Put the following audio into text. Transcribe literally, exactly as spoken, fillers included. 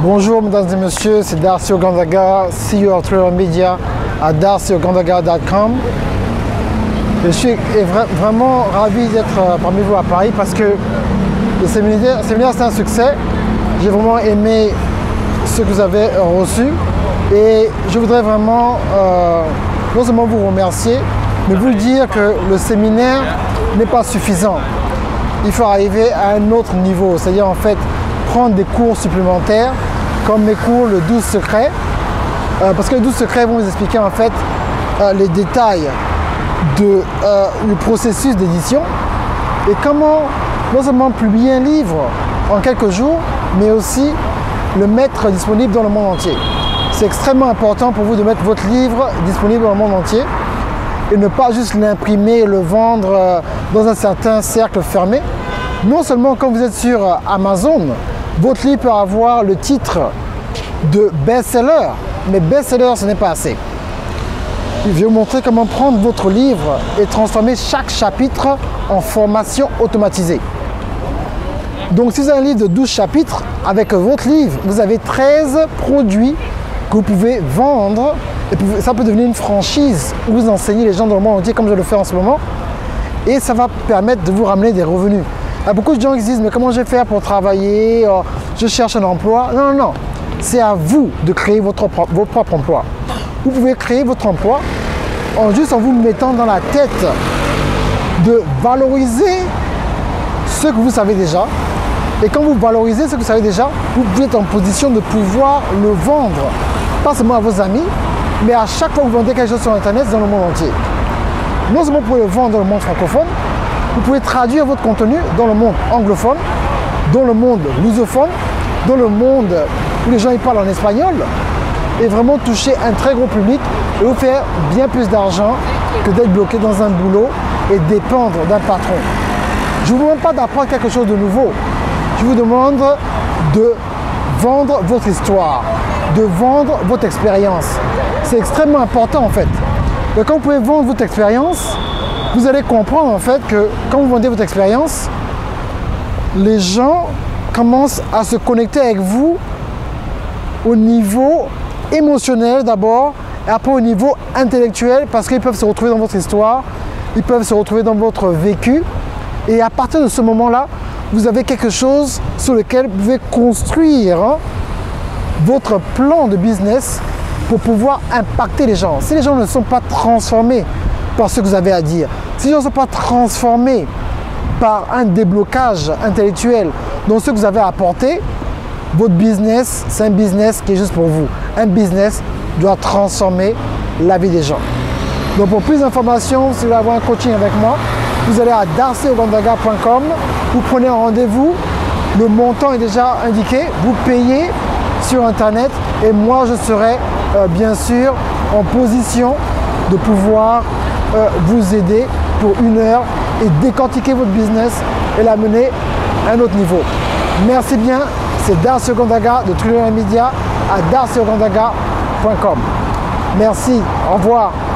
Bonjour mesdames et messieurs, c'est Darcy Ogandaga, C E O of Thriller Media à darcy ogandaga point com. Je suis vra vraiment ravi d'être parmi vous à Paris parce que le séminaire, le séminaire c'est un succès. J'ai vraiment aimé ce que vous avez reçu et je voudrais vraiment euh, non seulement vous remercier, mais vous dire que le séminaire n'est pas suffisant. Il faut arriver à un autre niveau, c'est-à-dire en fait prendre des cours supplémentaires comme mes cours le douze secrets, euh, parce que les douze secrets vont vous expliquer en fait euh, les détails de, euh, du processus d'édition et comment non seulement publier un livre en quelques jours, mais aussi le mettre disponible dans le monde entier. C'est extrêmement important pour vous de mettre votre livre disponible dans le monde entier et ne pas juste l'imprimer et le vendre euh, dans un certain cercle fermé. Non seulement quand vous êtes sur Amazon, votre livre peut avoir le titre de best-seller, mais best-seller ce n'est pas assez. Je vais vous montrer comment prendre votre livre et transformer chaque chapitre en formation automatisée. Donc si vous avez un livre de douze chapitres, avec votre livre, vous avez treize produits que vous pouvez vendre et ça peut devenir une franchise où vous enseignez les gens dans le monde entier comme je le fais en ce moment et ça va permettre de vous ramener des revenus. Il y a beaucoup de gens qui se disent mais comment je vais faire pour travailler, oh, je cherche un emploi. Non, non, non, c'est à vous de créer votre, votre propre emploi. Vous pouvez créer votre emploi en juste en vous mettant dans la tête de valoriser ce que vous savez déjà. Et quand vous valorisez ce que vous savez déjà, vous êtes en position de pouvoir le vendre, pas seulement à vos amis, mais à chaque fois que vous vendez quelque chose sur Internet dans le monde entier. Non seulement vous pouvez le vendre dans le monde francophone, vous pouvez traduire votre contenu dans le monde anglophone, dans le monde lusophone, dans le monde où les gens y parlent en espagnol et vraiment toucher un très gros public et vous faire bien plus d'argent que d'être bloqué dans un boulot et dépendre d'un patron. Je ne vous demande pas d'apprendre quelque chose de nouveau. Je vous demande de vendre votre histoire, de vendre votre expérience. C'est extrêmement important en fait. Et quand vous pouvez vendre votre expérience, vous allez comprendre en fait que quand vous vendez votre expérience, les gens commencent à se connecter avec vous au niveau émotionnel d'abord et après au niveau intellectuel parce qu'ils peuvent se retrouver dans votre histoire, ils peuvent se retrouver dans votre vécu et à partir de ce moment-là, vous avez quelque chose sur lequel vous pouvez construire hein, votre plan de business pour pouvoir impacter les gens. Si les gens ne sont pas transformés par ce que vous avez à dire, si les gens ne sont pas transformés par un déblocage intellectuel dans ce que vous avez à apporter, votre business, c'est un business qui est juste pour vous. Un business doit transformer la vie des gens. Donc pour plus d'informations, si vous voulez avoir un coaching avec moi, vous allez à darcy ogandaga point com, vous prenez un rendez-vous, le montant est déjà indiqué, vous payez sur Internet et moi je serai euh, bien sûr en position de pouvoir euh, vous aider pour une heure et décortiquer votre business et l'amener à un autre niveau. Merci bien, c'est Darcy Ogandaga de Thriller Media à darcy ogandaga point com. Merci, au revoir.